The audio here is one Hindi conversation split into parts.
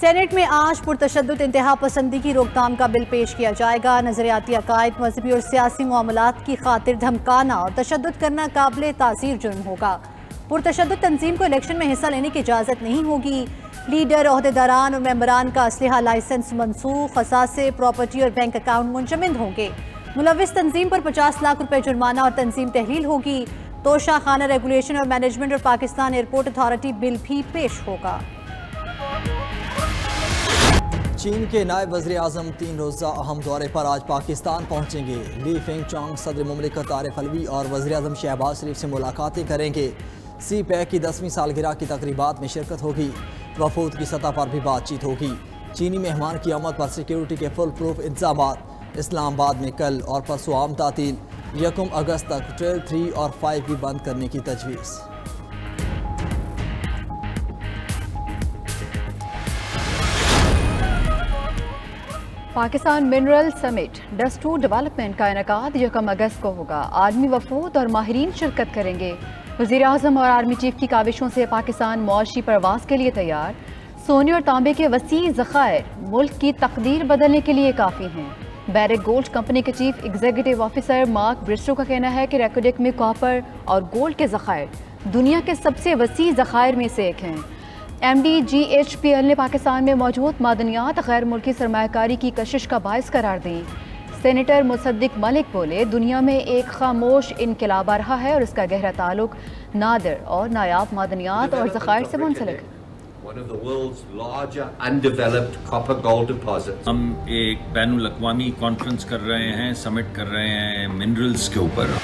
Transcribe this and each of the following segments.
सेनेट में आज पुरतशद्दुद इंतहा पसंदी की रोकथाम का बिल पेश किया जाएगा। नजरियाती अकायद, मजहबी और सियासी मामलात की खातिर धमकाना और तशद्दुद करना काबिल तासीर जुर्म होगा। पुरतशद्दुद तंजीम को इलेक्शन में हिस्सा लेने की इजाज़त नहीं होगी। लीडर, ओहदेदारान और मेंबरान का असलहा लाइसेंस मनसूख, असासे, प्रॉपर्टी और बैंक अकाउंट मुंजमद होंगे। मुलविस तंजीम पर 50 लाख रुपए जुर्माना और तंजीम तहलील होगी। तोशा खाना रेगुलेशन और मैनेजमेंट और पाकिस्तान एयरपोर्ट अथॉरिटी बिल भी पेश होगा। चीन के नायब वज़ीर आज़म 3 रोज़ा अहम दौरे पर आज पाकिस्तान पहुँचेंगे। ली फेंग चोंग सदर मुमलिकत आरिफ अलवी और वज़ीर आज़म शहबाज शरीफ से मुलाकातें करेंगे। सी पैक की 10वीं सालगिरह की तकरीबात में शिरकत होगी। वफूद की सतह पर भी बातचीत होगी। चीनी मेहमान की आमद पर सिक्योरिटी के फुल प्रूफ इंतजाम। इस्लामाबाद में कल और परसों आम तातील। 1 अगस्त तक ट्रेल 3 और 5 भी बंद करने की तजवीज़। Pakistan mineral summit dust to development का इनेकाद 1 अगस्त को होगा। आर्मी वफूद और माहिरीन शिरकत करेंगे। वज़ीर आज़म और आर्मी चीफ की काविशों से पाकिस्तान मुआशी परवास के लिए तैयार। सोने और तांबे के वसी ज़खायर मुल्क की तकदीर बदलने के लिए काफ़ी हैं। बैरिक गोल्ड कंपनी के chief executive officer Mark Bristow का कहना है कि रेकोडेक में कॉपर और गोल्ड के ज़खायर दुनिया के सबसे वसी ज़खायर में से एक हैं। MDGHPL ने पाकिस्तान में मौजूद मादनियात गैर मुल्की सरमायाकारी की कशिश का बायस करार दी। सेनेटर मुसद्दिक मलिक बोले, दुनिया में एक खामोश इनकलाब आ रहा है और इसका गहरा ताल्लुक नादिर और नायाब मादनियात और ज़खायर से मुंसलिक है। हम एक बैनुल अक़वामी कॉन्फ्रेंस कर रहे हैं, समिट कर रहे हैं मिनरल्स के ऊपर।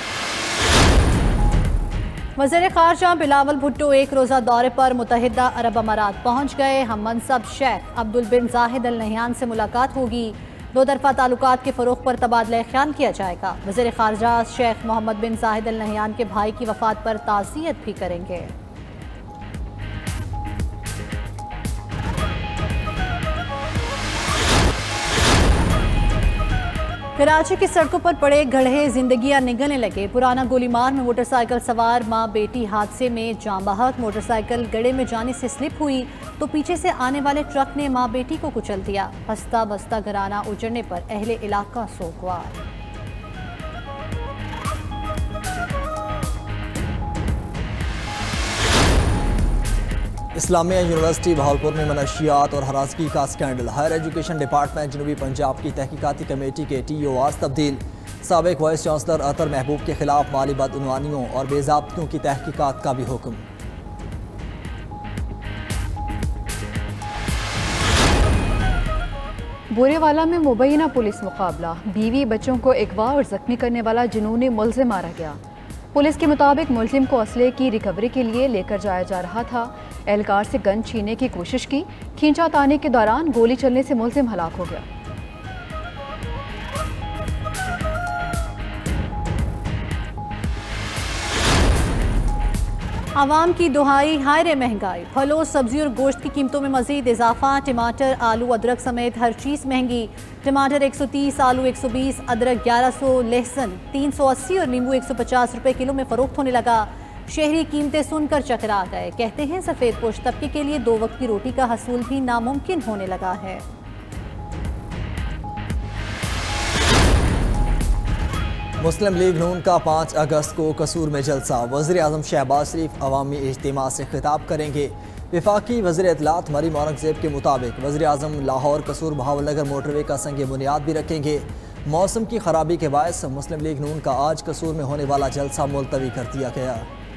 वज़ीर ख़ारजा बिलावल भुट्टो 1 रोज़ा दौरे पर मुत्तहिदा अरब अमारात पहुँच गए। हम मनसब Sheikh Abdul bin Zayed Al Nahyan से मुलाकात होगी। 2 तरफ़ा ताल्लुकात के फ़रोग़ पर तबादला ख्याल किया जाएगा। वज़ीर ख़ारजा Sheikh Mohammed bin Zayed Al Nahyan के भाई की वफ़ात पर ताज़ियत भी करेंगे। कराची की सड़कों पर पड़े गड्ढे जिंदगियां निगलने लगे। पुराना गोलीमार में मोटरसाइकिल सवार मां बेटी हादसे में जान बहक। मोटरसाइकिल गड्ढे में जाने से स्लिप हुई तो पीछे से आने वाले ट्रक ने मां बेटी को कुचल दिया। हंसता बसता घराना उजड़ने पर अहले इलाका सोगवार। इस्लामिया यूनिवर्सिटी बहावलपुर में मनशियात और हरासगी का स्कैंडल। हायर एजुकेशन डिपार्टमेंट जनूबी पंजाब की तहकीकाती कमेटी के TORs तब्दील। साबिक वाइस चांसलर अतर महबूब के खिलाफ माली बदउनवानियों और बेज़ाब्तियों की तहकीकात का भी हुक्म। बोरेवाला में मुबैना पुलिस मुकाबला। बीवी बच्चों को अगवा और जख्मी करने वाला जुनूनी मुलजिम मारा गया। पुलिस के मुताबिक मुलजिम को असले की रिकवरी के लिए लेकर जाया जा रहा था। एहलकार से गन छीनने की कोशिश की। खींचातानी के दौरान गोली चलने से मुलजिम हलाक हो गया। आवाम की दुहाई, हाय रे महंगाई। फलों, सब्जी और गोश्त की कीमतों में मजीद इजाफा। टमाटर, आलू, अदरक समेत हर चीज़ महंगी। टमाटर 130, आलू 120, अदरक 1100, लहसुन 380 और नींबू 150 रुपये किलो में फ़रोख्त होने लगा। शहरी कीमतें सुनकर चकरा गए। कहते हैं सफ़ेद पोश तबके के लिए 2 वक्त की रोटी का हसूल भी नामुमकिन होने लगा है। मुस्लिम लीग नून का 5 अगस्त को कसूर में जलसा। वज़ीर आज़म शहबाज शरीफ अवामी इज्तिमा से खिताब करेंगे। वफाकी वज़ीर इत्तलात मरीम औरंगज़ेब के मुताबिक वज़ीर आज़म लाहौर कसूर बहावलनगर मोटरवे का संग बुनियाद भी रखेंगे। मौसम की खराबी के बायस मुस्लिम लीग नून का आज कसूर में होने वाला जलसा मुलतवी कर दिया गया।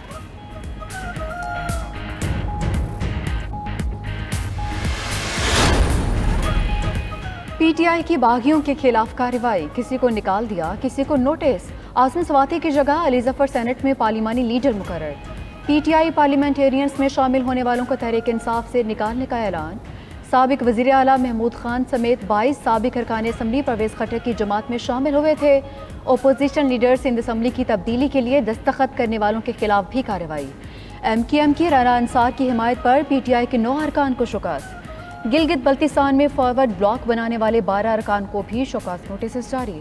PTI की बागियों के खिलाफ कार्रवाई। किसी को निकाल दिया, किसी को नोटिस। आज़म स्वाति की जगह अली ज़फ़र सेनेट में पार्लिमानी लीडर मुकर्रर। PTI पार्लियामेंटेरियंस में शामिल होने वालों को तहरीक इंसाफ से निकालने का ऐलान। साबिक वज़ीर आला महमूद खान समेत 22 साबिक अरकान असम्बली परवेज़ खट्टर की जमात में शामिल हुए थे। अपोजिशन लीडर्स इन असम्बली की तब्दीली के लिए दस्तखत करने वालों के खिलाफ भी कार्रवाई। MKM की राना अंसार की हिमायत पर PTI के 9 अरकान को शिकस्त। गिलगित बल्तिस्तान में फॉरवर्ड ब्लॉक बनाने वाले 12 अरकान को भी शोकॉज नोटिस जारी।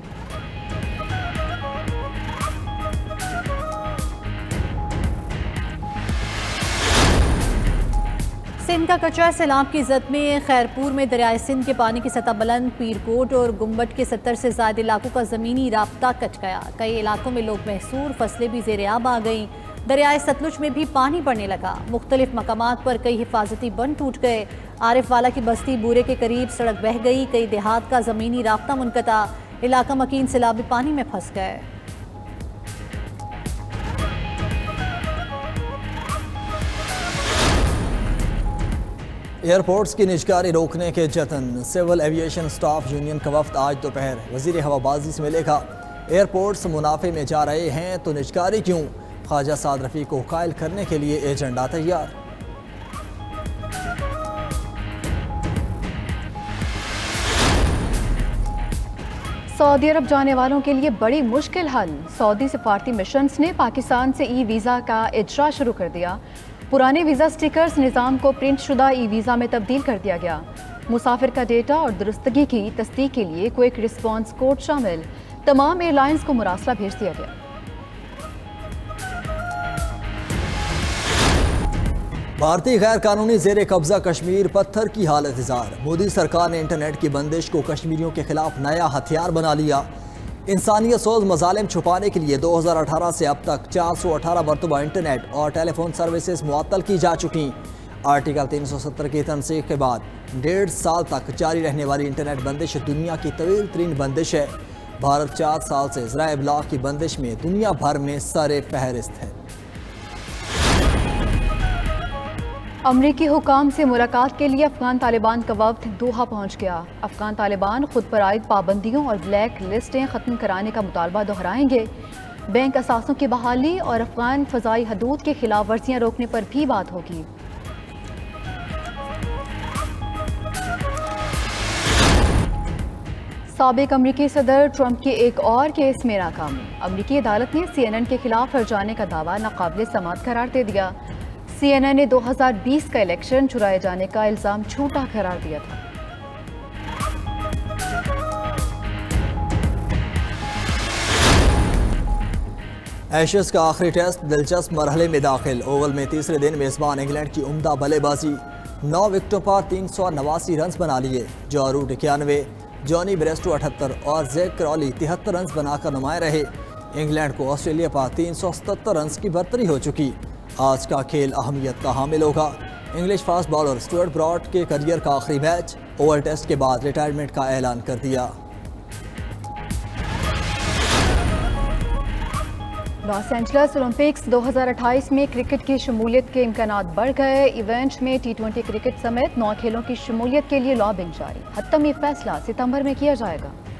सिंध का कचरा सैलाब की जद में खैरपुर में दरियाए सिंध के पानी की सतह बुलंद, पीरकोट और गुम्बट के 70 से ज्यादा इलाकों का ज़मीनी राब्ता कट गया। कई इलाकों में लोग महसूर, फसलें भी ज़ेर-ए-आब आ गईं। दरियाए सतलुज में भी पानी बढ़ने लगा। मुख्तलिफ मकामात पर कई हिफाजती बंद टूट गए। आरिफवाला की बस्ती बूरे के करीब सड़क बह गई। कई देहात का ज़मीनी राब्ता मुनक़ता। इलाका मकीन सैलाबी पानी में फंस गए। एयरपोर्ट्स की निजकारी रोकने के जतन। सिविल एविएशन स्टाफ यूनियन का वफ्द आज दोपहर वजीर हवाबाजी से मिलेगा। एयरपोर्ट्स मुनाफे में जा रहे हैं तो निजकारी क्यों? ख्वाजा साद रफ़ी को कायल करने के लिए एजेंडा तैयार। सऊदी अरब जाने वालों के लिए बड़ी मुश्किल हल। सऊदी सफारती मिशंस ने पाकिस्तान से ई वीज़ा का इजरा शुरू कर दिया। पुराने वीज़ा स्टिकर्स निज़ाम को प्रिंट शुदा ई वीज़ा में तब्दील कर दिया गया। मुसाफिर का डेटा और दुरुस्तगी की तस्दीक के लिए क्विक रिस्पॉन्स कोड शामिल। तमाम एयरलाइंस को मुरासला भेज दिया गया। भारतीय गैर कानूनी जेर कब्जा कश्मीर पत्थर की हालत इज़हार। मोदी सरकार ने इंटरनेट की बंदिश को कश्मीरियों के खिलाफ नया हथियार बना लिया। इंसानियत सोज मजालिम छुपाने के लिए 2018 से अब तक 418 मरतबा इंटरनेट और टेलीफोन सर्विसेज मुअत्तल की जा चुकी। आर्टिकल 370 की तनसीख के बाद 1.5 साल तक जारी रहने वाली इंटरनेट बंदिश दुनिया की तवील तरीन बंदिश है। भारत 4 साल से ज़राए इब्लाग की बंदिश में दुनिया भर में सरे फहरिस्त है। अमरीकी हुकाम से मुलाकात के लिए अफगान तालिबान का वफ्द दोहा पहुंच गया। अफगान तालिबान खुद पर आयद पाबंदियों और ब्लैक लिस्टें ख़त्म कराने का मुतालबा दोहराएंगे। बैंक असासों की बहाली और अफगान फ़ज़ाई हदूद के खिलाफ वर्जियाँ रोकने पर भी बात होगी। साबिक अमरीकी सदर ट्रंप के एक और केस में नाकामी। अमरीकी अदालत ने CNN के खिलाफ हर्जाने का दावा नाकाबिले समाअत करार दे दिया। CNN ने 2020 का इलेक्शन चुराए जाने का इल्ज़ाम झूठा करार दिया था। एशेज का आखिरी टेस्ट दिलचस्प मरहले में दाखिल। ओवल में तीसरे दिन मेज़बान इंग्लैंड की उम्दा बल्लेबाजी। 9 विकेटों पर 389 रन बना लिए। जो रूट 91, जॉनी ब्रेस्टो 78 और जैक क्रॉली 73 रन बनाकर नुमाए रहे। इंग्लैंड को ऑस्ट्रेलिया पर 377 रन की बढ़तरी हो चुकी। आज का खेल अहमियत का हामिल होगा। English fast bowler Stuart Broad के करियर का आखिरी मैच। ओवल टेस्ट के बाद रिटायरमेंट का ऐलान कर दिया। लॉस एंजल्स ओलंपिक्स 2028 में क्रिकेट की शमूलियत के इम्कानात बढ़ गए। इवेंट में T20 क्रिकेट समेत 9 खेलों की शमूलियत के लिए लॉबिंग जारी। हत्मी फैसला सितंबर में किया जाएगा।